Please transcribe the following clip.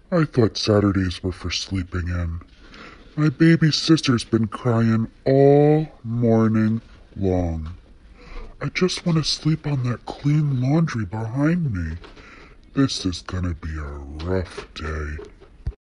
I thought Saturdays were for sleeping in. My baby sister's been crying all morning long. I just want to sleep on that clean laundry behind me. This is gonna be a rough day.